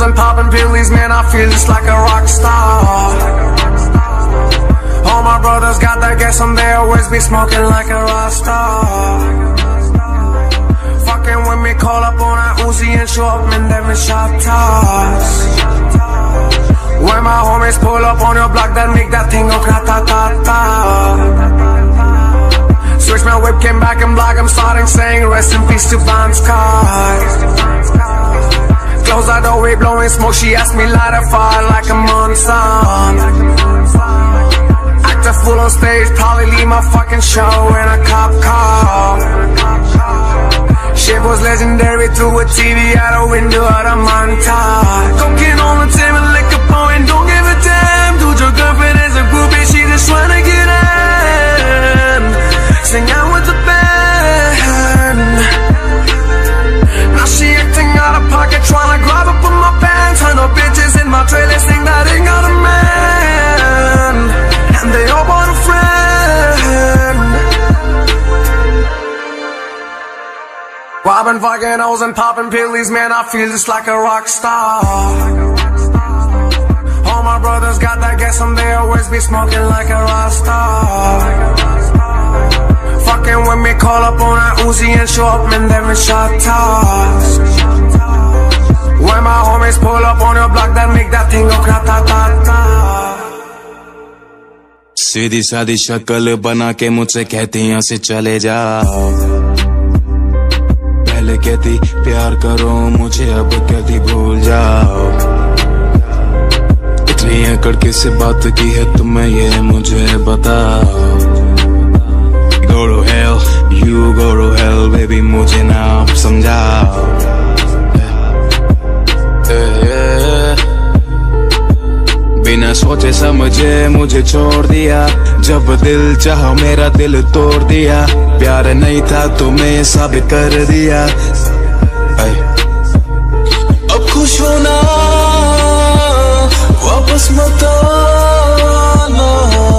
and popping pillies, man, I feel just like a rock star. All my brothers got that gas and they always be smoking like a rock star. Fucking with me, call up on that Uzi and show up, man, them shot toss. When my homies pull up on your block, that make that thing go grata-ta-ta. Switch my whip, came back and block, I'm starting saying rest in peace to Von Scott. Close that door, we blowing smoke, she asked me light a fire like a monsoon. Act a fool on stage, probably leave my fucking show in a cop car. Shit was legendary through a TV out a window at a montage. Cocaine on the table, liquor pouring, don't give a damn. Dude, your girlfriend is a groupie, she just tryna get in. Sing out with the band. Now she acting out of pocket, tryna grab up on my pants. Her no bitches in my trailer, sing that ain't got a man. And they all want a friend. Robbing fucking hoes and popping pillies, man, I feel just like a rock star. All my brothers got that gas and they always be smoking like a rock star. Fucking with me, call up on that Uzi and show up, man, them shot toss. When my homies pull up on your block, that make that thing go grata-ta-ta. सीधी सादी शक्ल बना के मुझसे कहती यहाँ से चले जाओ। पहले कहती प्यार करो मुझे, अब कहती भूल जाओ। इतनी अकड़ किस बात की है तुम्हें ये मुझे बताओ। Go to hell, you go to hell, baby मुझे ना समझाओ। बिना सोचे समझे मुझे छोड़ दिया, जब दिल चाहा मेरा दिल तोड़ दिया। प्यार नहीं था तुम्हें साबित कर दिया। अब खुश होना वापस मत आना।